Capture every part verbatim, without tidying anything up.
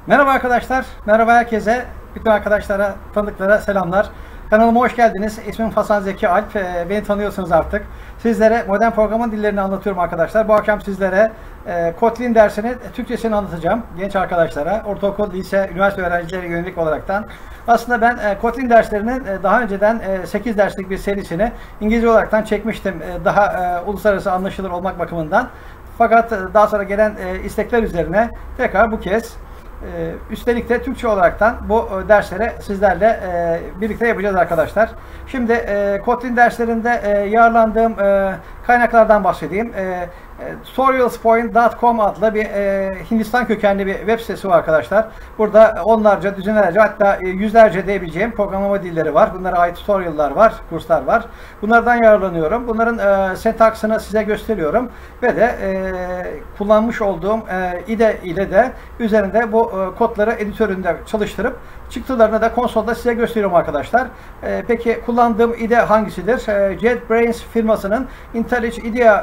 Merhaba arkadaşlar, merhaba herkese, bütün arkadaşlara, tanıdıklara selamlar. Kanalıma hoş geldiniz. İsmim Hasan Zeki Alp, beni tanıyorsunuz artık. Sizlere modern programın dillerini anlatıyorum arkadaşlar. Bu akşam sizlere e, Kotlin dersini, Türkçesini anlatacağım genç arkadaşlara, ortaokul, lise, üniversite öğrencileri yönelik olaraktan. Aslında ben e, Kotlin derslerinin e, daha önceden e, sekiz derslik bir serisini İngilizce olaraktan çekmiştim. E, daha e, uluslararası anlaşılır olmak bakımından. Fakat e, daha sonra gelen e, istekler üzerine tekrar bu kez Ee, üstelik de Türkçe olaraktan bu e, dersleri sizlerle e, birlikte yapacağız arkadaşlar. Şimdi e, Kotlin derslerinde e, yararlandığım e, kaynaklardan bahsedeyim. E, e, tutorialspoint nokta com adlı bir e, Hindistan kökenli bir web sitesi var arkadaşlar. Burada onlarca, düzinlerce, hatta e, yüzlerce diyebileceğim programlama dilleri var. Bunlara ait tutorial'lar var, kurslar var. Bunlardan yararlanıyorum. Bunların e, sentaksını size gösteriyorum ve de e, kullanmış olduğum e, I D E ile de üzerinde bu e, kodları editöründe çalıştırıp çıktılarını da konsolda size gösteriyorum arkadaşlar. E, peki kullandığım I D E hangisidir? E, JetBrains firmasının IntelliJ IDEA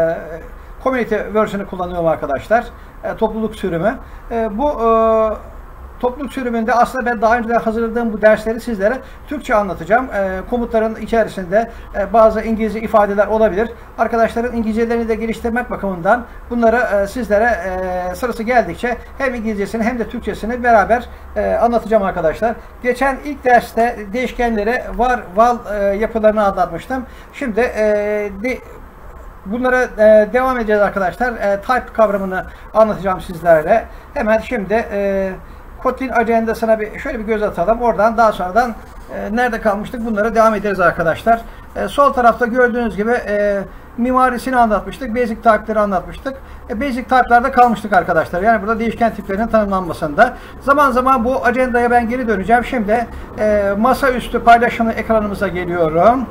e, Community versiyonu kullanıyorum arkadaşlar. E, topluluk sürümü. E, bu e, topluluk sürümünde aslında ben daha önce hazırladığım bu dersleri sizlere Türkçe anlatacağım. E, komutların içerisinde e, bazı İngilizce ifadeler olabilir. Arkadaşların İngilizcelerini de geliştirmek bakımından bunları e, sizlere e, sırası geldikçe hem İngilizcesini hem de Türkçesini beraber e, anlatacağım arkadaşlar. Geçen ilk derste değişkenleri var, val e, yapılarını anlatmıştım. Şimdi e, de, bunlara e, devam edeceğiz arkadaşlar. E, type kavramını anlatacağım sizlerle. Hemen şimdi e, Kotlin ajandasına bir şöyle bir göz atalım. Oradan daha sonradan e, nerede kalmıştık bunlara devam ederiz arkadaşlar. E, sol tarafta gördüğünüz gibi e, mimarisini anlatmıştık. Basic type'ları anlatmıştık. E, basic type'larda kalmıştık arkadaşlar. Yani burada değişken tiplerinin tanımlanmasında. Zaman zaman bu ajandaya ben geri döneceğim. Şimdi e, masaüstü paylaşımlı ekranımıza geliyorum.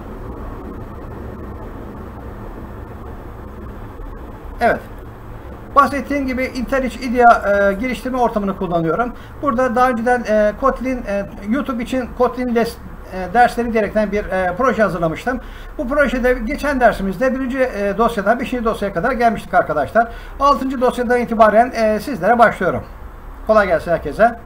Evet. Bahsettiğim gibi IntelliJ IDEA e, geliştirme ortamını kullanıyorum. Burada daha önceden e, Kotlin, e, YouTube için Kotlin les, e, dersleri diyerekten bir e, proje hazırlamıştım. Bu projede geçen dersimizde birinci e, dosyadan beşinci dosyaya kadar gelmiştik arkadaşlar. altıncı dosyadan itibaren e, sizlere başlıyorum. Kolay gelsin herkese.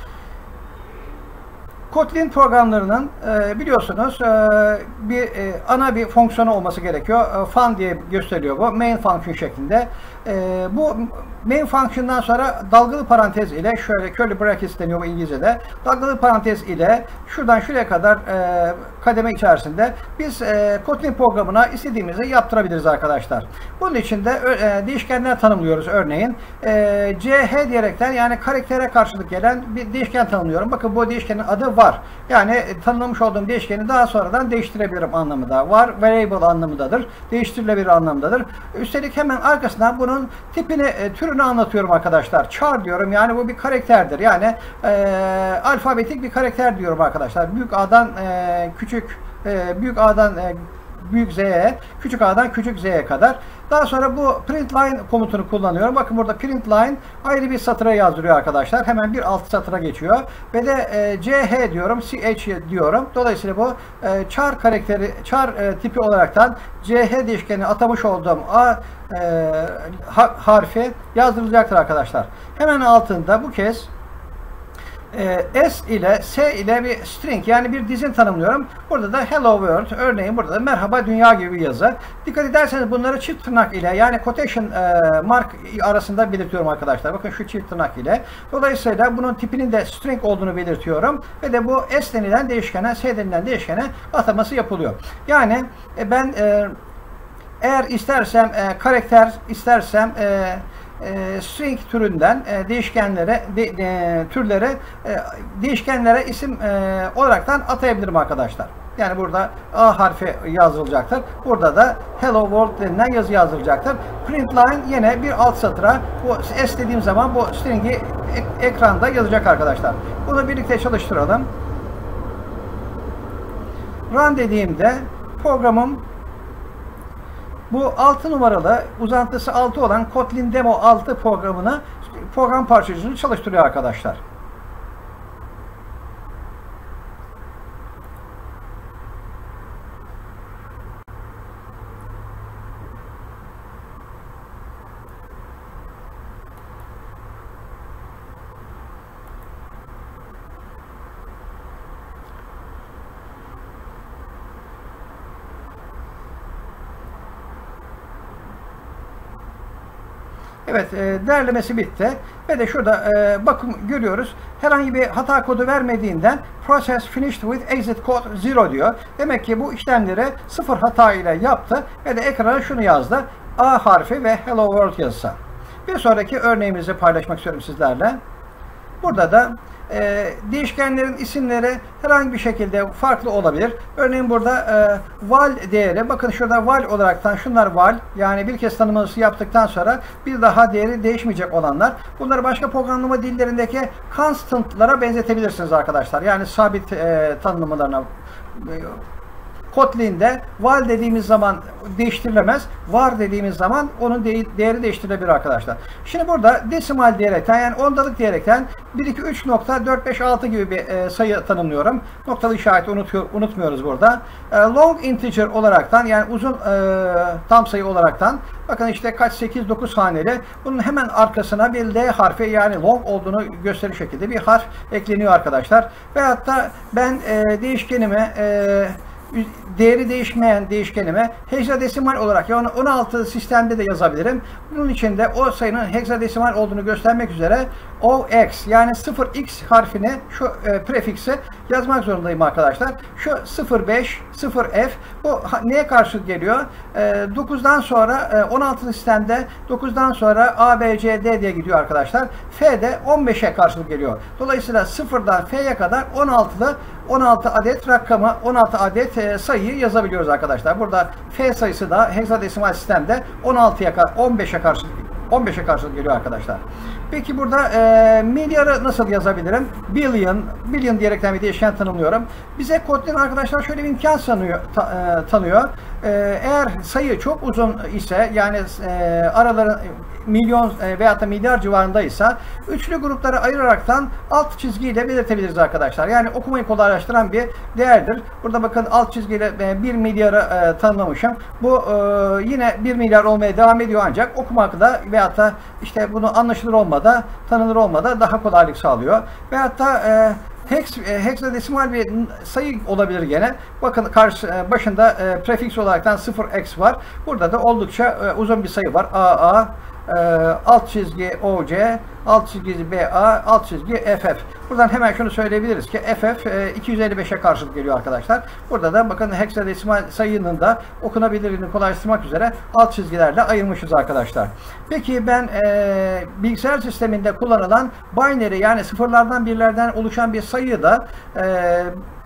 Kotlin programlarının e, biliyorsunuz e, bir e, ana bir fonksiyonu olması gerekiyor. E, fun diye gösteriyor bu. Main function şeklinde. E, bu main function'dan sonra dalgalı parantez ile şöyle curly brackets deniyor bu İngilizce'de. Dalgalı parantez ile şuradan şuraya kadar e, kademe içerisinde biz e, Kotlin programına istediğimizi yaptırabiliriz arkadaşlar. Bunun için de e, değişkenler tanımlıyoruz örneğin. E, ch diyerekten yani karaktere karşılık gelen bir değişken tanımlıyorum. Bakın bu değişkenin adı var. Yani e, tanımlamış olduğum değişkeni daha sonradan değiştirebilirim anlamında. Var variable anlamındadır. Değiştirilebilir anlamındadır. Üstelik hemen arkasından bunun tipini, e, türünü anlatıyorum arkadaşlar. Char diyorum. Yani bu bir karakterdir. Yani e, alfabetik bir karakter diyorum arkadaşlar. Büyük A'dan e, küçük e, büyük A'dan e, büyük Z'ye, küçük A'dan küçük Z'ye kadar. Daha sonra bu print line komutunu kullanıyorum. Bakın burada print line ayrı bir satıra yazdırıyor arkadaşlar. Hemen bir alt satıra geçiyor. Ve de e, ch diyorum, ch diyorum. Dolayısıyla bu e, char karakteri, char e, tipi olaraktan ch değişkeni atamış olduğum a e, ha, harfi yazdırılacaktır arkadaşlar. Hemen altında bu kez S ile S ile bir string yani bir dizin tanımlıyorum. Burada da hello world örneğin burada da merhaba dünya gibi bir yazı. Dikkat ederseniz bunları çift tırnak ile yani quotation mark arasında belirtiyorum arkadaşlar. Bakın şu çift tırnak ile. Dolayısıyla bunun tipinin de string olduğunu belirtiyorum. Ve de bu S denilen değişkene S denilen değişkene ataması yapılıyor. Yani ben eğer istersem karakter istersem E, string türünden e, değişkenlere de, de, türlere e, değişkenlere isim e, olaraktan atayabilirim arkadaşlar. Yani burada A harfi yazılacaktır. Burada da hello world denilen yazı yazılacaktır. Print line yine bir alt satıra bu S dediğim zaman bu string'i ek, ekranda yazacak arkadaşlar. Bunu birlikte çalıştıralım. Run dediğimde programım bu altı numaralı uzantısı altı olan Kotlin Demo altı programını program parçacığını çalıştırıyor arkadaşlar. Evet, e, değerlemesi bitti. Ve de şurada e, bakın görüyoruz. Herhangi bir hata kodu vermediğinden process finished with exit code zero diyor. Demek ki bu işlemleri sıfır hata ile yaptı ve de ekrana şunu yazdı. A harfi ve hello world yazısı. Bir sonraki örneğimizi paylaşmak istiyorum sizlerle. Burada da e, değişkenlerin isimleri herhangi bir şekilde farklı olabilir. Örneğin burada e, val değeri, bakın şurada val olaraktan şunlar val, yani bir kez tanımlaması yaptıktan sonra bir daha değeri değişmeyecek olanlar. Bunları başka programlama dillerindeki constant'lara benzetebilirsiniz arkadaşlar. Yani sabit e, tanımlamalarına. Kotlin'de val dediğimiz zaman değiştirilemez. Var dediğimiz zaman onun değeri değiştirilebilir arkadaşlar. Şimdi burada desimal diyerekten, yani ondalık diyerekten bir, iki, üç nokta dört, beş, altı gibi bir e, sayı tanımlıyorum. Noktalı işareti unutuyor, unutmuyoruz burada. E, long integer olaraktan, yani uzun e, tam sayı olaraktan, bakın işte kaç, sekiz, dokuz haneli. Bunun hemen arkasına bir L harfi, yani long olduğunu gösterir şekilde bir harf ekleniyor arkadaşlar. Veyahut da ben e, değişkenime e, değeri değişmeyen değişkenime hexadesimal olarak, yani on altı sistemde de yazabilirim. Bunun için de o sayının hexadesimal olduğunu göstermek üzere O X, yani sıfır x harfini, şu e, prefiksi yazmak zorundayım arkadaşlar. Şu sıfır beş, sıfır F bu neye karşılık geliyor? E, dokuzdan sonra e, on altı sistemde dokuzdan sonra A, B, C, D diye gidiyor arkadaşlar. F de on beşe karşılık geliyor. Dolayısıyla sıfırdan F'ye kadar on altılı on altı adet rakamı, on altı adet e, sayıyı yazabiliyoruz arkadaşlar. Burada F sayısı da hexadesimal sistemde on altıya on beşe karşılık on beşe karşılık geliyor arkadaşlar. Peki burada e, milyarı nasıl yazabilirim? Billion, billion diyerekten bir değişken tanımlıyorum. Bize Kotlin arkadaşlar şöyle bir imkan sanıyor, ta, e, tanıyor. E, eğer sayı çok uzun ise, yani e, araları milyon e, veyahut da milyar civarındaysa üçlü gruplara ayıraraktan alt çizgiyle belirtebiliriz arkadaşlar. Yani okumayı kolaylaştıran bir değerdir. Burada bakın alt çizgiyle e, bir milyarı e, tanımlamışım. Bu e, yine bir milyar olmaya devam ediyor, ancak okumakta veyahut da işte bunu anlaşılır olmada, tanınır olmada daha kolaylık sağlıyor. Veyahut da e, Hex, hexadesimal bir sayı olabilir gene. Bakın karşı başında e, prefiks olaraktan sıfır x var. Burada da oldukça e, uzun bir sayı var. A A, e, alt çizgi O C, alt çizgi B A, alt çizgi F F. Buradan hemen şunu söyleyebiliriz ki F F e, iki yüz elli beşe karşılık geliyor arkadaşlar. Burada da bakın hexadesimal sayının da okunabilirliğini kolaylaştırmak üzere alt çizgilerle ayırmışız arkadaşlar. Peki ben e, bilgisayar sisteminde kullanılan binary, yani sıfırlardan birlerden oluşan bir sayıyı da e,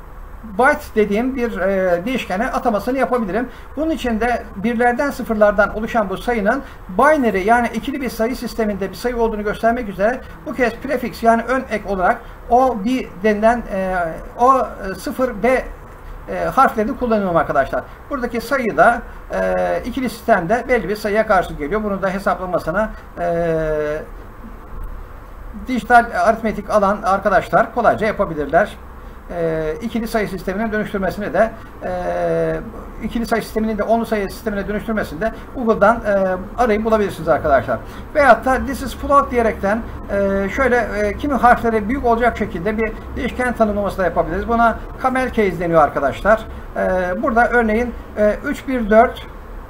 byte dediğim bir e, değişkene atamasını yapabilirim. Bunun için de birlerden sıfırlardan oluşan bu sayının binary, yani ikili bir sayı sisteminde bir sayı olduğunu göstermek üzere bu kez prefix, yani ön ek olarak O B denilen e, O sıfır B e, harflerini kullanıyorum arkadaşlar. Buradaki sayı da e, ikili sistemde belli bir sayıya karşı geliyor. Bunu da hesaplamasına e, dijital aritmetik alan arkadaşlar kolayca yapabilirler. E, ikili sayı sistemine dönüştürmesini de e, ikili sayı sisteminin de onlu sayı sistemine dönüştürmesini de Google'dan e, arayıp bulabilirsiniz arkadaşlar. Veyahut da this is float diyerekten e, şöyle e, kimi harfleri büyük olacak şekilde bir değişken tanımlaması da yapabiliriz. Buna camel case deniyor arkadaşlar. E, burada örneğin e, üç bir dört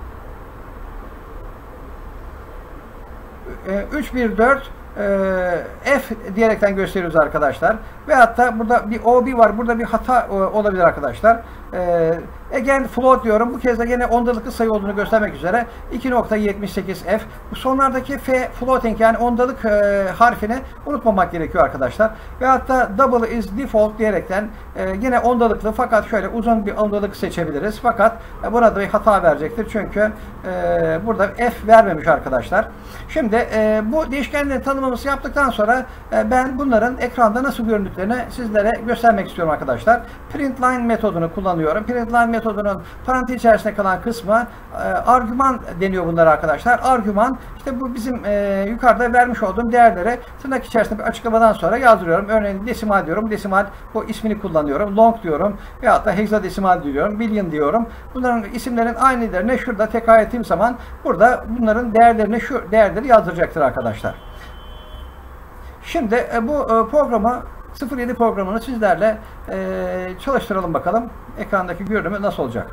e, üç bir dört F diyerekten gösteriyoruz arkadaşlar. Ve hatta burada bir O B var. Burada bir hata olabilir arkadaşlar. Again float diyorum. Bu kez de yine ondalıklı sayı olduğunu göstermek üzere iki nokta yetmiş sekiz F. Bu sonlardaki F floating, yani ondalık e, harfini unutmamak gerekiyor arkadaşlar. Ve hatta double is default diyerekten e, yine ondalıklı, fakat şöyle uzun bir ondalık seçebiliriz. Fakat e, burada bir hata verecektir. Çünkü e, burada F vermemiş arkadaşlar. Şimdi e, bu değişkenlerin tanımlaması yaptıktan sonra e, ben bunların ekranda nasıl göründüklerini sizlere göstermek istiyorum arkadaşlar. Println metodunu kullanıyorum. Println metodunun parantez içerisinde kalan kısmı e, argüman deniyor bunlar arkadaşlar. Argüman işte bu bizim e, yukarıda vermiş olduğum değerlere tırnak içerisinde bir açıklamadan sonra yazdırıyorum. Örneğin desimal diyorum. Desimal bu ismini kullanıyorum. Long diyorum. Veyahut da hexadesimal diyorum. Billion diyorum. Bunların isimlerin aynılarını şurada tekrar ettiğim zaman burada bunların değerlerini, şu değerleri yazdıracaktır arkadaşlar. Şimdi e, bu e, programı sıfır yedi programını sizlerle e, çalıştıralım bakalım. Ekrandaki görünümü nasıl olacak?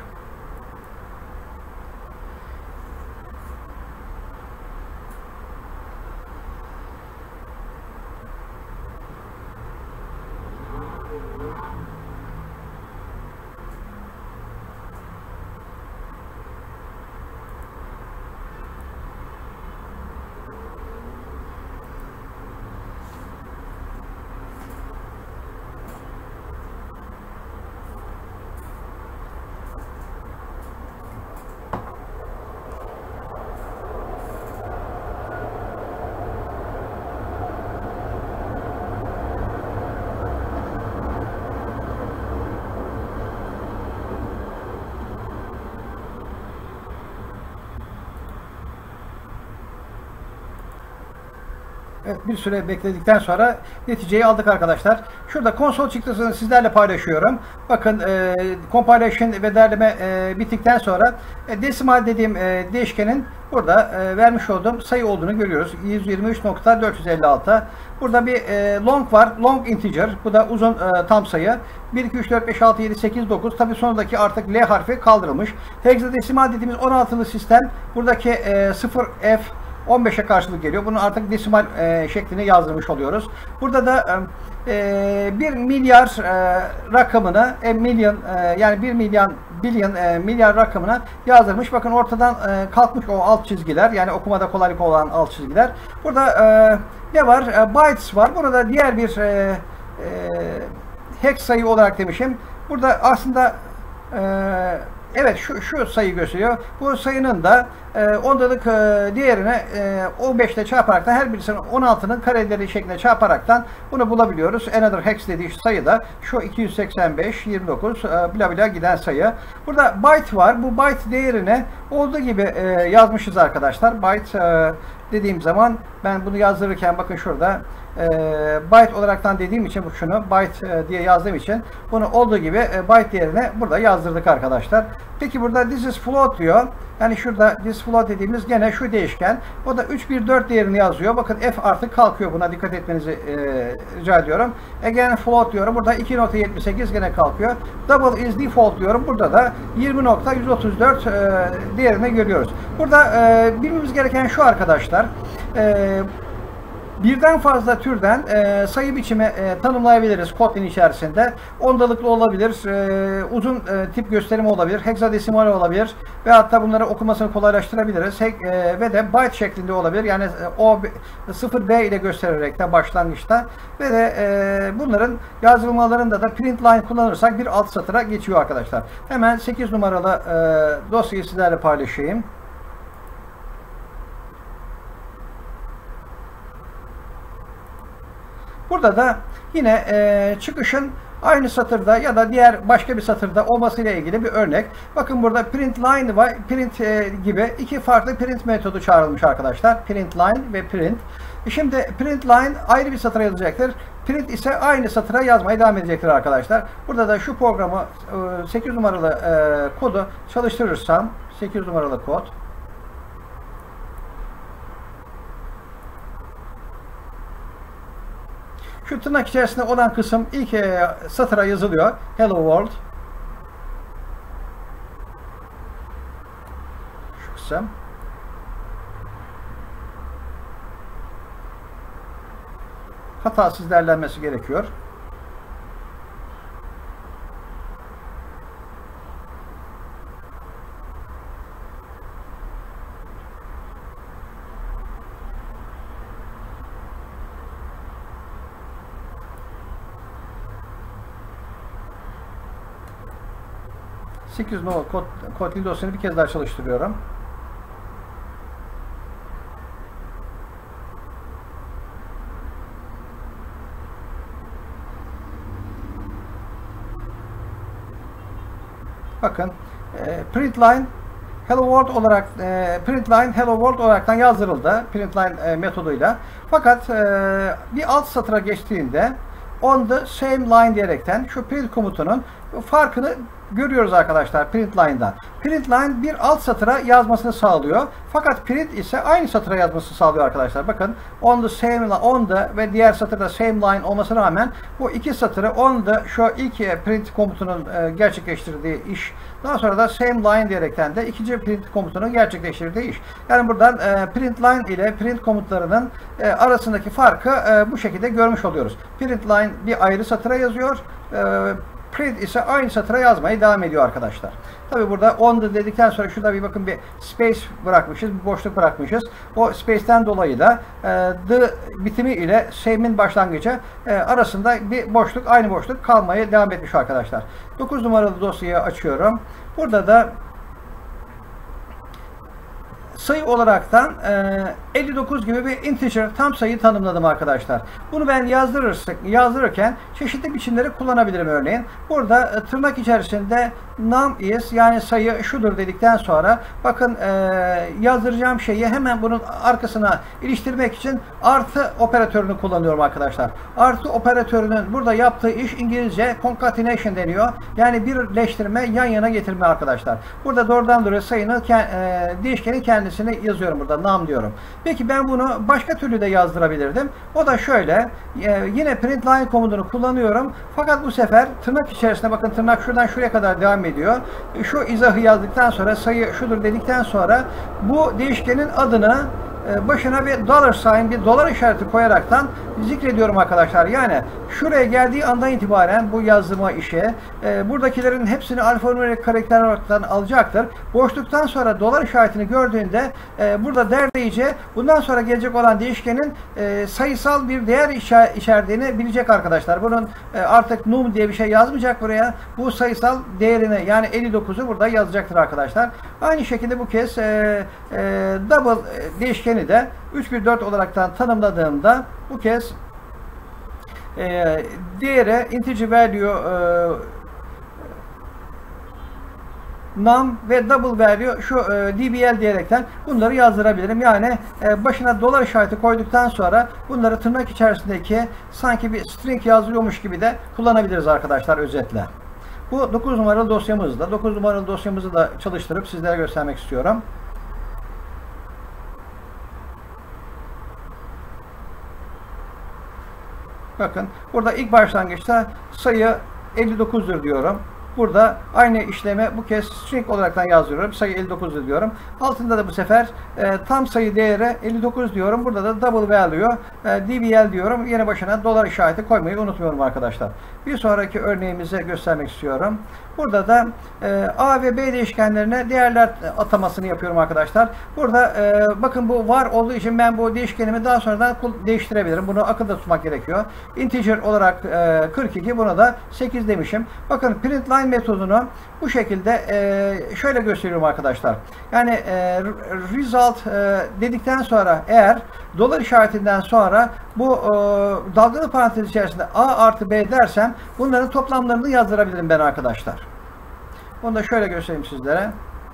Evet, bir süre bekledikten sonra neticeyi aldık arkadaşlar. Şurada konsol çıktısını sizlerle paylaşıyorum. Bakın e, compilation ve derleme e, bittikten sonra e, desimal dediğim e, değişkenin burada e, vermiş olduğum sayı olduğunu görüyoruz. yüz yirmi üç nokta dört yüz elli altı. Burada bir e, long var. Long integer. Bu da uzun e, tam sayı. bir, iki, üç, dört, beş, altı, yedi, sekiz, dokuz. Tabi sonundaki artık L harfi kaldırılmış. Hexadesimal dediğimiz on altılı sistem. Buradaki e, sıfır F on beşe karşılık geliyor. Bunu artık desimal e, şeklini yazdırmış oluyoruz. Burada da e, bir milyar e, rakamını e, milyon e, yani bir milyon billion e, milyar rakamına yazdırmış. Bakın ortadan e, kalkmış o alt çizgiler. Yani okumada kolaylık olan alt çizgiler. Burada e, ne var? E, bytes var. Burada diğer bir e, e, hex sayı olarak demişim. Burada aslında e, evet şu, şu sayı gösteriyor. Bu sayının da e, ondalık e, değerine e, on beş ile çarparaktan her birisinin on altının kareleri şeklinde çarparaktan bunu bulabiliyoruz. Another hex dediği sayı da şu iki yüz seksen beş, yirmi dokuz e, bla bla giden sayı. Burada byte var. Bu byte değerine olduğu gibi e, yazmışız arkadaşlar. Byte e, dediğim zaman ben bunu yazdırırken bakın şurada e, byte olaraktan dediğim için şunu byte e, diye yazdığım için bunu olduğu gibi e, byte değerine burada yazdırdık arkadaşlar. Peki burada this is float diyor. Yani şurada this float dediğimiz gene şu değişken. O da üç bir dört değerini yazıyor. Bakın F artık kalkıyor. Buna dikkat etmenizi e, rica ediyorum. Again float diyorum. Burada iki nokta yetmiş sekiz gene kalkıyor. Double is default diyorum. Burada da yirmi nokta yüz otuz dört e, değerini görüyoruz. Burada e, bilmemiz gereken şu arkadaşlar. E, Birden fazla türden e, sayı biçimi e, tanımlayabiliriz Kotlin içerisinde. Ondalıklı olabilir, e, uzun e, tip gösterimi olabilir, hexadesimal olabilir ve hatta bunları okumasını kolaylaştırabiliriz. He, e, ve de byte şeklinde olabilir. Yani e, o sıfır B ile göstererek de başlangıçta ve de e, bunların yazdırmalarında da print line kullanırsak bir alt satıra geçiyor arkadaşlar. Hemen sekiz numaralı e, dosyayı sizlerle paylaşayım. Burada da yine e, çıkışın aynı satırda ya da diğer başka bir satırda olmasıyla ilgili bir örnek. Bakın burada print line ve print e, gibi iki farklı print metodu çağrılmış arkadaşlar. Print line ve print. E şimdi print line ayrı bir satıra yazacaktır. Print ise aynı satıra yazmaya devam edecektir arkadaşlar. Burada da şu programı e, sekiz numaralı e, kodu çalıştırırsam sekiz numaralı kod. Şu tırnak içerisinde olan kısım ilk e, satıra yazılıyor. Hello World. Şu kısım. Hatasız derlenmesi gerekiyor. sekiz numaralı kod, Kotlin dosyasını bir kez daha çalıştırıyorum. Bakın e, print line hello world olarak e, print line hello world olaraktan yazdırıldı print line e, metoduyla. Fakat e, bir alt satıra geçtiğinde on the same line diyerekten şu print komutunun farkını görüyoruz arkadaşlar print line'dan. Print line bir alt satıra yazmasını sağlıyor. Fakat print ise aynı satıra yazmasını sağlıyor arkadaşlar. Bakın on the same line, on the ve diğer satırda same line olmasına rağmen bu iki satırı on the şu ilk print komutunun gerçekleştirdiği iş. Daha sonra da same line diyerekten de ikinci print komutunun gerçekleştirdiği iş. Yani buradan print line ile print komutlarının arasındaki farkı bu şekilde görmüş oluyoruz. Print line bir ayrı satıra yazıyor. Print ise aynı satıra yazmaya devam ediyor arkadaşlar. Tabi burada on the dedikten sonra şurada bir bakın bir space bırakmışız, bir boşluk bırakmışız. O space'ten dolayı da e, the bitimi ile same'in başlangıcı e, arasında bir boşluk, aynı boşluk kalmaya devam etmiş arkadaşlar. dokuz numaralı dosyayı açıyorum. Burada da sayı olaraktan e, elli dokuz gibi bir integer tam sayı tanımladım arkadaşlar. Bunu ben yazdırırsak, yazdırırken çeşitli biçimleri kullanabilirim örneğin. Burada e, tırnak içerisinde num is yani sayı şudur dedikten sonra bakın e, yazdıracağım şeyi hemen bunun arkasına iliştirmek için artı operatörünü kullanıyorum arkadaşlar. Artı operatörünün burada yaptığı iş İngilizce concatenation deniyor. Yani birleştirme, yan yana getirme arkadaşlar. Burada doğrudan doğruya sayının e, değişkenin kendisini yazıyorum burada num diyorum. Peki ben bunu başka türlü de yazdırabilirdim. O da şöyle e, yine print line komutunu kullanıyorum. Fakat bu sefer tırnak içerisinde bakın tırnak şuradan şuraya kadar devam ediyor. Şu izahı yazdıktan sonra sayı şudur dedikten sonra bu değişkenin adını başına bir dollar sign, bir dolar işareti koyaraktan zikrediyorum arkadaşlar. Yani şuraya geldiği andan itibaren bu yazdırma işe e, buradakilerin hepsini alfanümerik karakter olaraktan alacaktır. Boşluktan sonra dolar işaretini gördüğünde e, burada derleyici bundan sonra gelecek olan değişkenin e, sayısal bir değer içerdiğini bilecek arkadaşlar. Bunun e, artık num diye bir şey yazmayacak buraya. Bu sayısal değerini yani elli dokuzu burada yazacaktır arkadaşlar. Aynı şekilde bu kez e, e, double değişken de üç bir dört olaraktan tanımladığımda bu kez e, değere integer value e, num ve double value şu e, dbl diyerekten bunları yazdırabilirim. Yani e, başına dolar işareti koyduktan sonra bunları tırnak içerisindeki sanki bir string yazılıyormuş gibi de kullanabiliriz arkadaşlar özetle. Bu dokuz numaralı dosyamızda. dokuz numaralı dosyamızı da çalıştırıp sizlere göstermek istiyorum. Bakın burada ilk başlangıçta sayı elli dokuzdur diyorum. Burada aynı işlemi bu kez string olaraktan yazıyorum. Sayı elli dokuzdur diyorum. Altında da bu sefer e, tam sayı değeri elli dokuz diyorum. Burada da double value e, dbl diyorum. Yine başına dolar işareti koymayı unutmuyorum arkadaşlar. Bir sonraki örneğimize göstermek istiyorum. Burada da e, A ve B değişkenlerine değerler atamasını yapıyorum arkadaşlar. Burada e, bakın bu var olduğu için ben bu değişkenimi daha sonradan değiştirebilirim. Bunu akılda tutmak gerekiyor. Integer olarak e, kırk iki, buna da sekiz demişim. Bakın print line metodunu bu şekilde e, şöyle gösteriyorum arkadaşlar. Yani e, result e, dedikten sonra eğer dolar işaretinden sonra bu e, dalgalı parantez içerisinde A artı B dersem bunların toplamlarını yazdırabilirim ben arkadaşlar. Bunu da şöyle göstereyim sizlere.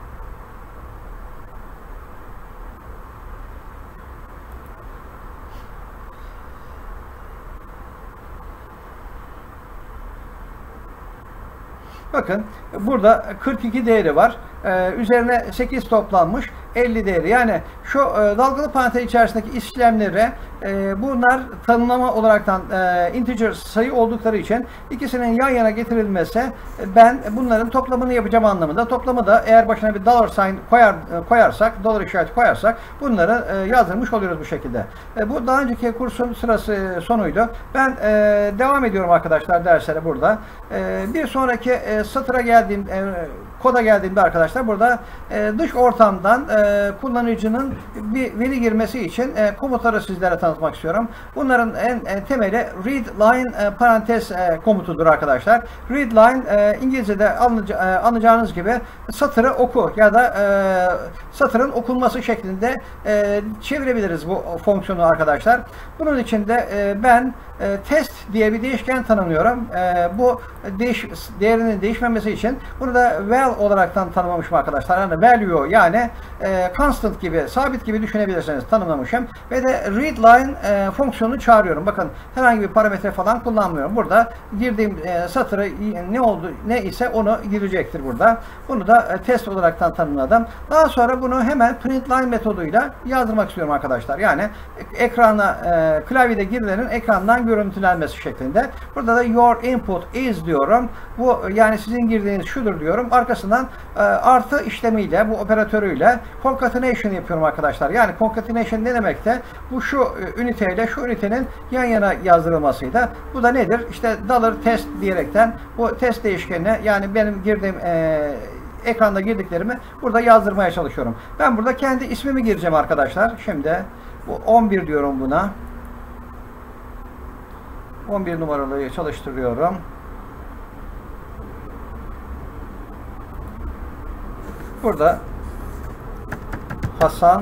Bakın burada kırk iki değeri var. Ee, üzerine sekiz toplanmış elli değeri. Yani şu e, dalgalı parantez içerisindeki işlemleri e, bunlar tanımlama olaraktan e, integer sayı oldukları için ikisinin yan yana getirilmesi e, ben bunların toplamını yapacağım anlamında. Toplamı da eğer başına bir dollar sign koyar, e, koyarsak, dolar işareti koyarsak bunları e, yazdırmış oluyoruz bu şekilde. E, bu daha önceki kursun sırası sonuydu. Ben e, devam ediyorum arkadaşlar derslere burada. E, bir sonraki e, satıra geldiğim e, koda geldiğimde arkadaşlar burada e, dış ortamdan e, kullanıcının bir veri girmesi için e, komutları sizlere tanıtmak istiyorum. Bunların en, en temeli read line e, parantez e, komutudur arkadaşlar. Read line e, İngilizce'de anlaca, e, anlayacağınız gibi satırı oku ya da e, satırın okunması şeklinde e, çevirebiliriz bu fonksiyonu arkadaşlar. Bunun için de e, ben e, test diye bir değişken tanımlıyorum. E, bu değiş, değerinin değişmemesi için bunu da val olaraktan tanımlamışım arkadaşlar. Yani value yani e, constant gibi, sabit gibi düşünebilirsiniz tanımlamışım. Ve de readline e, fonksiyonunu çağırıyorum. Bakın herhangi bir parametre falan kullanmıyorum. Burada girdiğim e, satırı ne oldu ne ise onu girecektir burada. Bunu da e, test olaraktan tanımladım. Daha sonra bunu hemen println metoduyla yazdırmak istiyorum arkadaşlar. Yani ekrana e, klavyede girilerin ekrandan görüntülenmesi şeklinde. Burada da your input is diyorum. Bu yani sizin girdiğiniz şudur diyorum. Arkasından e, artı işlemiyle, bu operatörüyle concatenation yapıyorum arkadaşlar. Yani concatenation ne demekte? Bu şu e, üniteyle şu ünitenin yan yana yazdırılmasıydı. Bu da nedir? İşte dollar test diyerekten bu test değişkenine yani benim girdiğim e, ekranda girdiklerimi burada yazdırmaya çalışıyorum. Ben burada kendi ismimi gireceğim arkadaşlar. Şimdi bu on bir diyorum buna. on bir numaralıyı çalıştırıyorum. Burada Hasan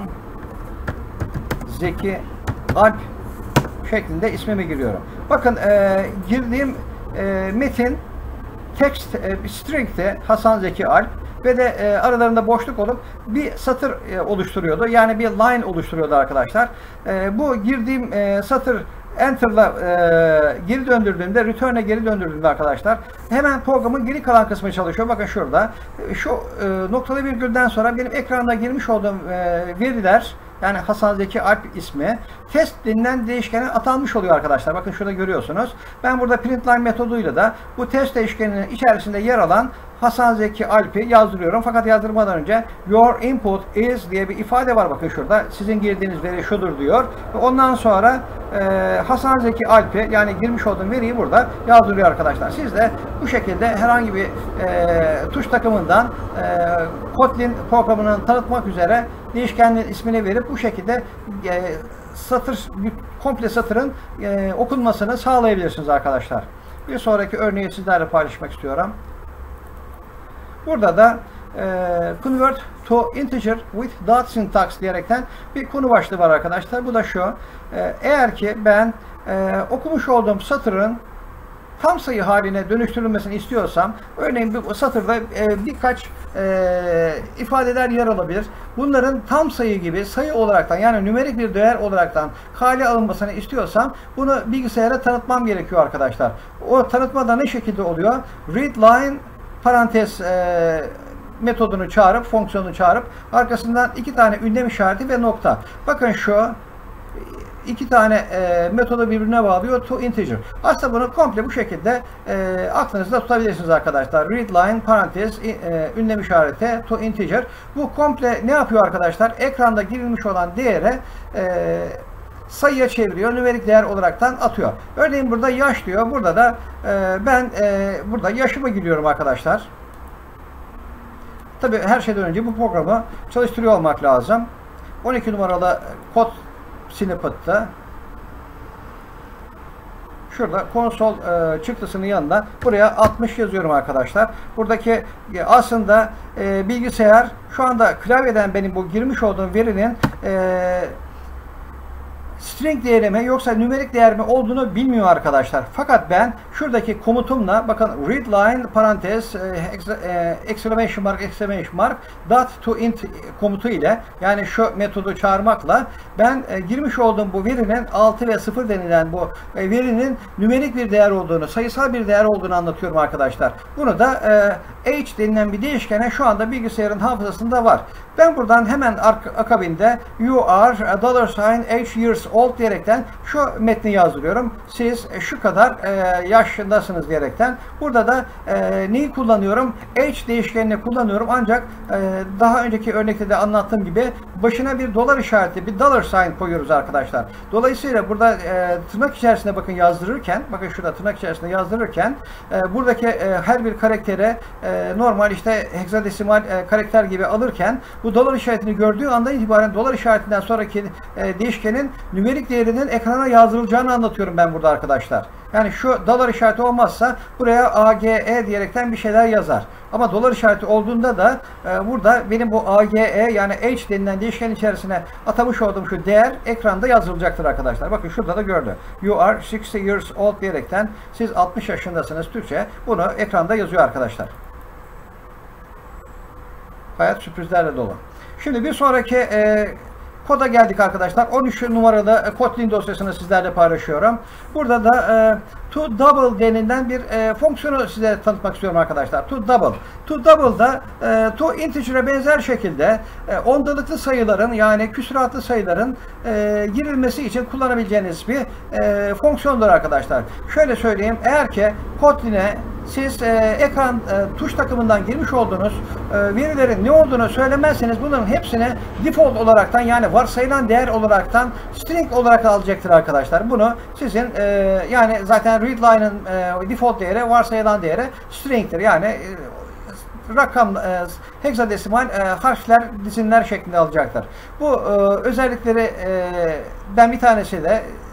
Zeki Alp şeklinde ismimi giriyorum. Bakın e, girdiğim e, metin text e, string'ti Hasan Zeki Alp ve de e, aralarında boşluk olup bir satır e, oluşturuyordu. Yani bir line oluşturuyordu arkadaşlar. E, bu girdiğim e, satır Enter'la e, geri döndürdüğümde, return'e geri döndürdüğümde arkadaşlar hemen programın geri kalan kısmı çalışıyor. Bakın şurada. Şu e, noktalı virgülden sonra benim ekranda girmiş olduğum e, veriler, yani Hasan Zeki Alp ismi test denilen değişkene atanmış oluyor arkadaşlar. Bakın şurada görüyorsunuz. Ben burada println metoduyla da bu test değişkeninin içerisinde yer alan Hasan Zeki Alp'i yazdırıyorum. Fakat yazdırmadan önce your input is diye bir ifade var. Bakın şurada. Sizin girdiğiniz veri şudur diyor. Ve ondan sonra e, Hasan Zeki Alp'i, yani girmiş olduğum veriyi burada yazdırıyor arkadaşlar. Siz de bu şekilde herhangi bir e, tuş takımından e, Kotlin programını tanıtmak üzere değişkenin ismini verip bu şekilde e, satır, komple satırın e, okunmasını sağlayabilirsiniz arkadaşlar. Bir sonraki örneği sizlerle paylaşmak istiyorum. Burada da e, convert to integer with dot syntax diyerekten bir konu başlığı var arkadaşlar. Bu da şu. E, eğer ki ben e, okumuş olduğum satırın tam sayı haline dönüştürülmesini istiyorsam, örneğin bu satırda e, birkaç e, ifadeler yer alabilir. Bunların tam sayı gibi sayı olaraktan, yani nümerik bir değer olaraktan hale alınmasını istiyorsam bunu bilgisayara tanıtmam gerekiyor arkadaşlar. O tanıtma ne şekilde oluyor? Readline parantez e, metodunu çağırıp, fonksiyonunu çağırıp arkasından iki tane ünlem işareti ve nokta. Bakın şu iki tane e, metodu birbirine bağlıyor. To integer. Aslında bunu komple bu şekilde e, aklınızda tutabilirsiniz arkadaşlar. Readline parantez e, ünlem işareti to integer. Bu komple ne yapıyor arkadaşlar? Ekranda girilmiş olan değere e, sayıya çeviriyor. Nümerik değer olaraktan atıyor. Örneğin burada yaş diyor. Burada da e, ben e, burada yaşımı giriyorum arkadaşlar. Tabi her şeyden önce bu programı çalıştırıyor olmak lazım. on iki numaralı kod snippet'ta şurada konsol e, çıktısının yanında buraya altmış yazıyorum arkadaşlar. Buradaki e, aslında e, bilgisayar şu anda klavyeden benim bu girmiş olduğum verinin e, string değeri mi yoksa nümerik değer mi olduğunu bilmiyor arkadaşlar. Fakat ben şuradaki komutumla, bakın readline parantez e, exclamation mark exclamation mark dot to int komutu ile, yani şu metodu çağırmakla ben e, girmiş olduğum bu verinin altı ve sıfır denilen bu e, verinin nümerik bir değer olduğunu, sayısal bir değer olduğunu anlatıyorum arkadaşlar. Bunu da e, h denilen bir değişkene şu anda bilgisayarın hafızasında var. Ben buradan hemen akabinde you are dollar sign h years old diyerekten şu metni yazdırıyorum. Siz şu kadar e, yaşındasınız diyerekten. Burada da e, neyi kullanıyorum? H değişkenini kullanıyorum. Ancak e, daha önceki örnekte de anlattığım gibi başına bir dolar işareti, bir dollar sign koyuyoruz arkadaşlar. Dolayısıyla burada e, tırnak içerisinde bakın yazdırırken, bakın şurada tırnak içerisinde yazdırırken e, buradaki e, her bir karaktere e, normal işte heksadesimal e, karakter gibi alırken bu dolar işaretini gördüğü andan itibaren dolar işaretinden sonraki e, değişkenin nümerik değerinin ekrana yazdırılacağını anlatıyorum ben burada arkadaşlar. Yani şu dolar işareti olmazsa buraya A G E diyerekten bir şeyler yazar. Ama dolar işareti olduğunda da e, burada benim bu A G E, yani H denilen değişken içerisine atamış olduğum şu değer ekranda yazılacaktır arkadaşlar. Bakın şurada da gördü. You are sixty years old diyerekten siz altmış yaşındasınız Türkçe. Bunu ekranda yazıyor arkadaşlar. Hayat sürprizlerle dolu. Şimdi bir sonraki e, koda geldik arkadaşlar. on üç numaralı e, Kotlin dosyasını sizlerle paylaşıyorum. Burada da e, to double denilen bir e, fonksiyonu size tanıtmak istiyorum arkadaşlar. To double. To double da e, to integer'e benzer şekilde e, ondalıklı sayıların, yani küsuratlı sayıların e, girilmesi için kullanabileceğiniz bir e, fonksiyondur arkadaşlar. Şöyle söyleyeyim. Eğer ki Kotlin'e siz e, ekran e, tuş takımından girmiş olduğunuz e, verilerin ne olduğunu söylemezseniz bunların hepsini default olaraktan, yani varsayılan değer olaraktan string olarak alacaktır arkadaşlar. Bunu sizin e, yani zaten readline'ın e, default değeri, varsayılan değeri string'tir. Yani e, rakam, e, heksadesimal e, harfler, dizinler şeklinde alacaktır. Bu e, özellikleri e, ben bir tanesi de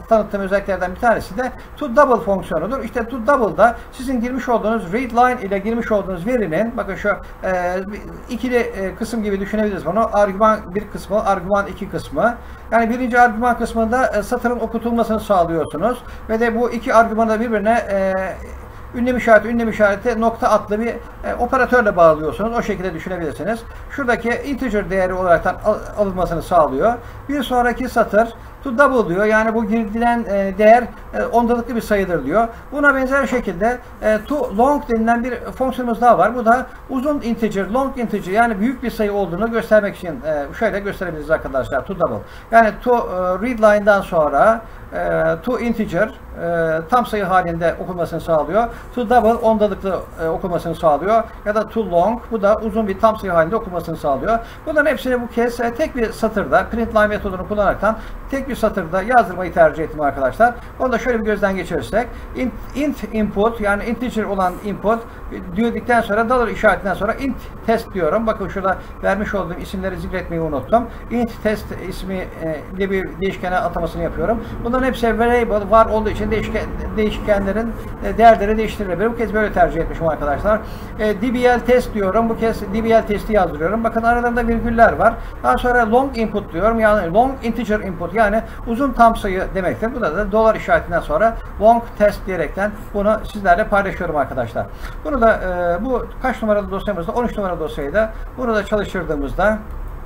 tanıttığım özelliklerden bir tanesi de toDouble fonksiyonudur. İşte toDouble'da sizin girmiş olduğunuz readline ile girmiş olduğunuz verinin, bakın şu e, ikili e, kısım gibi düşünebiliriz bunu. Argüman bir kısmı, argüman iki kısmı. Yani birinci argüman kısmında e, satırın okutulmasını sağlıyorsunuz ve de bu iki argümanı da birbirine e, ünlem işareti, ünlem işareti nokta adlı bir e, operatörle bağlıyorsunuz. O şekilde düşünebilirsiniz. Şuradaki integer değeri olarak al, alınmasını sağlıyor. Bir sonraki satır toDouble diyor. Yani bu girilen e, değer e, ondalıklı bir sayıdır diyor. Buna benzer şekilde e, toLong denilen bir fonksiyonumuz daha var. Bu da uzun integer, long integer, yani büyük bir sayı olduğunu göstermek için e, şöyle gösterebiliriz arkadaşlar. toDouble. Yani to e, readline'dan sonra e, toInteger e, tam sayı halinde okunmasını sağlıyor. toDouble ondalıklı e, okunmasını sağlıyor. Ya da toLong, bu da uzun bir tam sayı halinde okunmasını sağlıyor. Bunların hepsini bu kez e, tek bir satırda println metodunu kullanaraktan tek bir satırda yazdırmayı tercih ettim arkadaşlar. Onu da şöyle bir gözden geçirirsek, int, int input, yani integer olan input diyorduktan sonra dollar işaretinden sonra int test diyorum. Bakın şurada vermiş olduğum isimleri zikretmeyi unuttum. Int test ismi ile bir değişkene atamasını yapıyorum. Bunların hepsi variable var olduğu için değişken, değişkenlerin değerleri değiştirilebilir. Bu kez böyle tercih etmişim arkadaşlar. E, dbl test diyorum. Bu kez dbl testi yazdırıyorum. Bakın aralarında virgüller var. Daha sonra long input diyorum. Yani long integer input, yani uzun tam sayı demektir. Bu da, da dolar işaretinden sonra long test diyerekten bunu sizlerle paylaşıyorum arkadaşlar. Bunu da e, bu kaç numaralı dosyamızda? on üç numaralı dosyayı da bunu da çalıştırdığımızda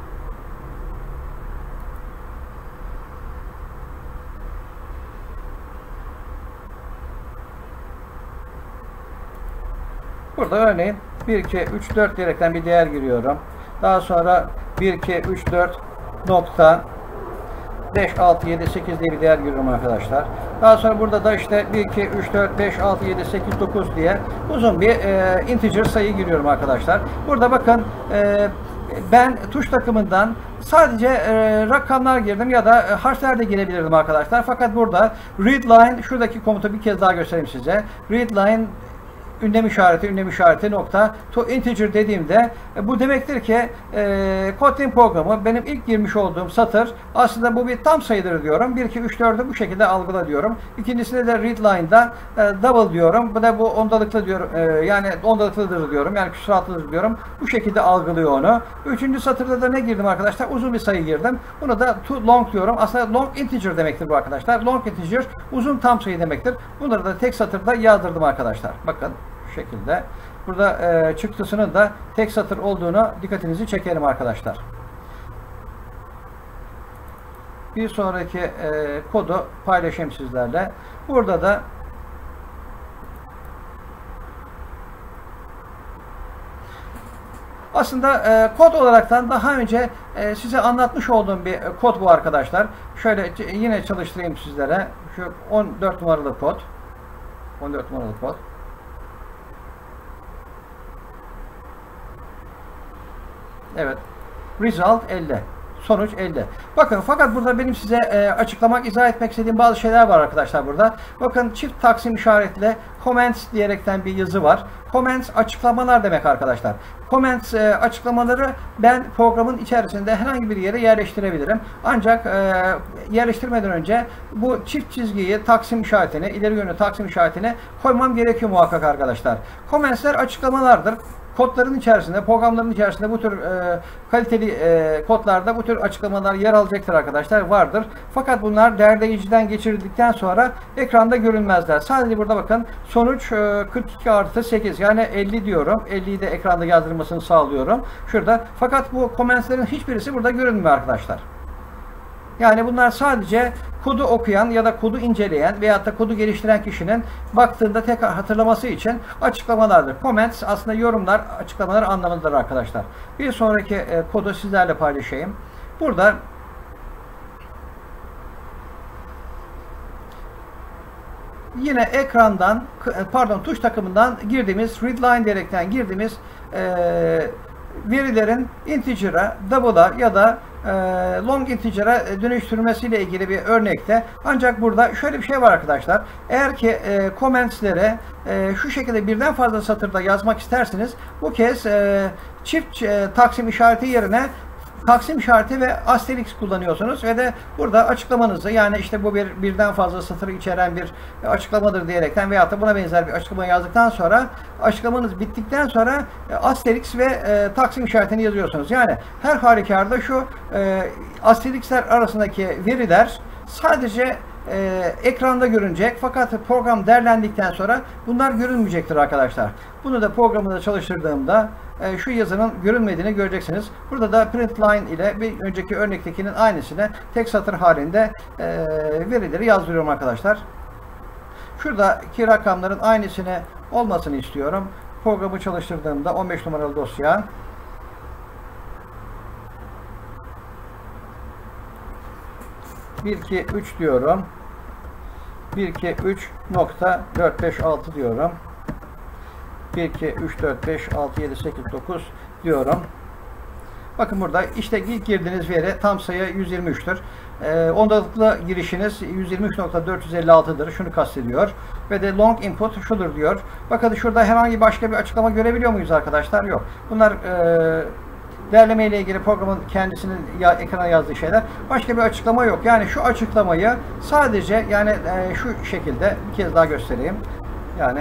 burada örneğin bir, iki, üç, dört diyerekten bir değer giriyorum. Daha sonra bir, iki, üç, dört nokta beş, altı, yedi, sekiz diye bir değer giriyorum arkadaşlar. Daha sonra burada da işte bir, iki, üç, dört, beş, altı, yedi, sekiz, dokuz diye uzun bir e, integer sayı giriyorum arkadaşlar. Burada bakın e, ben tuş takımından sadece e, rakamlar girdim ya da e, harfler de girebilirdim arkadaşlar. Fakat burada readline, şuradaki komutu bir kez daha göstereyim size. Readline ünlem işareti, ünlem işareti nokta toInteger dediğimde e, bu demektir ki e, Kotlin programı benim ilk girmiş olduğum satır aslında bu bir tam sayıdır diyorum. bir, iki, üç, dördü bu şekilde algıla diyorum. İkincisinde de readline'da e, double diyorum. Bu da bu ondalıklı diyorum. E, yani ondalıklıdır diyorum. Yani küsuratlıdır diyorum. Bu şekilde algılıyor onu. Üçüncü satırda da ne girdim arkadaşlar? Uzun bir sayı girdim. Bunu da toLong diyorum. Aslında long integer demektir bu arkadaşlar. Long integer uzun tam sayı demektir. Bunları da tek satırda yazdırdım arkadaşlar. Bakın şu şekilde. Burada e, çıktısının da tek satır olduğunu dikkatinizi çekerim arkadaşlar. Bir sonraki e, kodu paylaşayım sizlerle. Burada da aslında e, kod olaraktan daha önce e, size anlatmış olduğum bir e, kod bu arkadaşlar. Şöyle yine çalıştırayım sizlere. Şu on dört numaralı kod. on dört numaralı kod. Evet. Result elli. Sonuç elli. Bakın fakat burada benim size e, açıklamak, izah etmek istediğim bazı şeyler var arkadaşlar burada. Bakın çift taksim işaretle comments diyerekten bir yazı var. Comments açıklamalar demek arkadaşlar. Comments e, açıklamaları ben programın içerisinde herhangi bir yere yerleştirebilirim. Ancak e, yerleştirmeden önce bu çift çizgiyi, taksim işaretini, ileri yönlü taksim işaretini koymam gerekiyor muhakkak arkadaşlar. Comments'ler açıklamalardır. Kodların içerisinde, programların içerisinde bu tür e, kaliteli e, kodlarda bu tür açıklamalar yer alacaktır arkadaşlar, vardır. Fakat bunlar değerleyiciden geçirildikten sonra ekranda görünmezler. Sadece burada bakın sonuç e, kırk iki artı sekiz, yani elli diyorum. elliyi de ekranda yazdırmasını sağlıyorum. Şurada. Fakat bu comments'lerin hiçbirisi burada görünmüyor arkadaşlar. Yani bunlar sadece kodu okuyan ya da kodu inceleyen veyahut da kodu geliştiren kişinin baktığında tekrar hatırlaması için açıklamalardır. Comments aslında yorumlar, açıklamalar anlamındadır arkadaşlar. Bir sonraki e, kodu sizlerle paylaşayım. Burada yine ekrandan, pardon tuş takımından girdiğimiz, readline diyerekten girdiğimiz e, verilerin integer'a, double'a ya da e, long integer'a dönüştürmesiyle ilgili bir örnekte. Ancak burada şöyle bir şey var arkadaşlar. Eğer ki e, comments'lere e, şu şekilde birden fazla satırda yazmak isterseniz bu kez e, çift e, taksim işareti yerine taksim işareti ve asterisk kullanıyorsunuz ve de burada açıklamanızı, yani işte bu bir birden fazla satır içeren bir açıklamadır diyerekten veyahut da buna benzer bir açıklama yazdıktan sonra, açıklamanız bittikten sonra asterisk ve e, taksim işaretini yazıyorsunuz. Yani her halükarda şu e, asteriskler arasındaki veriler sadece e, ekranda görünecek, fakat program derlendikten sonra bunlar görünmeyecektir arkadaşlar. Bunu da programda çalıştırdığımda e, şu yazının görünmediğini göreceksiniz. Burada da print line ile bir önceki örnektekinin aynısını tek satır halinde e, verileri yazdırıyorum arkadaşlar. Şuradaki rakamların aynısını olmasını istiyorum. Programı çalıştırdığımda on beş numaralı dosya, bir iki üç diyorum. bir iki üç nokta dört beş altı diyorum. bir iki üç dört beş altı yedi sekiz dokuz diyorum. Bakın burada işte ilk girdiğiniz veri tam sayı yüz yirmi üç'tür. E, ondalıklı girişiniz yüz yirmi üç nokta dört yüz elli altı'dır. Şunu kastediyor. Ve de long input şudur diyor. Bakın şurada herhangi başka bir açıklama görebiliyor muyuz arkadaşlar? Yok. Bunlar e, derleme ile ilgili programın kendisinin ya, ekrana yazdığı şeyler. Başka bir açıklama yok. Yani şu açıklamayı sadece, yani e, şu şekilde bir kez daha göstereyim. Yani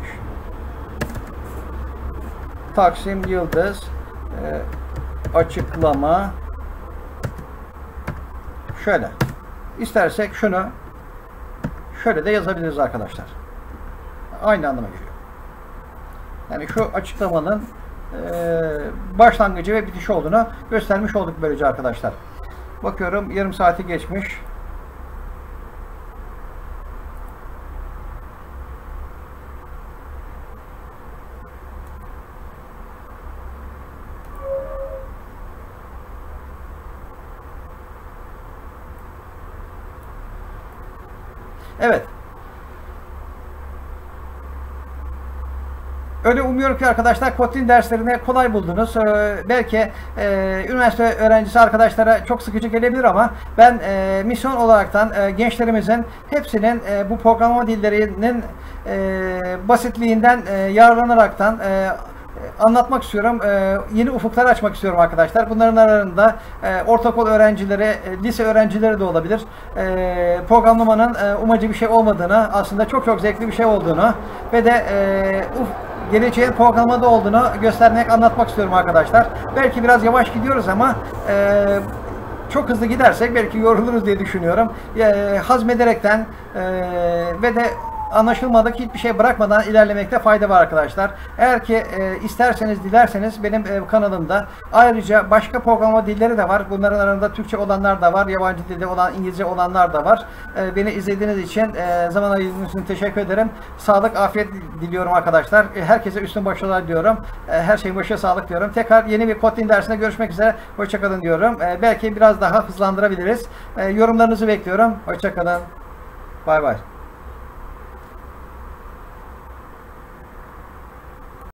Taksim Yıldız e, açıklama şöyle. İstersek şunu şöyle de yazabiliriz arkadaşlar. Aynı anlama geliyor. Yani şu açıklamanın e, başlangıcı ve bitişi olduğunu göstermiş olduk böylece arkadaşlar. Bakıyorum yarım saati geçmiş. Evet. Öyle umuyorum ki arkadaşlar Kotlin derslerini kolay buldunuz. Ee, belki e, üniversite öğrencisi arkadaşlara çok sıkıcı gelebilir ama ben e, misyon olaraktan e, gençlerimizin hepsinin e, bu programlama dillerinin e, basitliğinden e, yararlanaraktan e, anlatmak istiyorum. Ee, yeni ufuklar açmak istiyorum arkadaşlar. Bunların arasında e, ortaokul öğrencileri, e, lise öğrencileri de olabilir. E, programlamanın e, umacı bir şey olmadığını, aslında çok çok zevkli bir şey olduğunu ve de e, uf, geleceğin programda olduğunu göstermek, anlatmak istiyorum arkadaşlar. Belki biraz yavaş gidiyoruz ama e, çok hızlı gidersek belki yoruluruz diye düşünüyorum. E, hazmederekten e, ve de anlaşılmadık hiçbir şey bırakmadan ilerlemekte fayda var arkadaşlar. Eğer ki e, isterseniz, dilerseniz benim e, kanalımda ayrıca başka programlama dilleri de var. Bunların arasında Türkçe olanlar da var, yabancı dilde olan, İngilizce olanlar da var. E, beni izlediğiniz için, e, zaman ayırdığınız için teşekkür ederim. Sağlık, afiyet diliyorum arkadaşlar. E, herkese üstün başarılar diyorum. E, her şeyin başına sağlık diyorum. Tekrar yeni bir Kotlin dersinde görüşmek üzere. Hoşçakalın diyorum. E, belki biraz daha hızlandırabiliriz. E, yorumlarınızı bekliyorum. Hoşçakalın. Bay bay.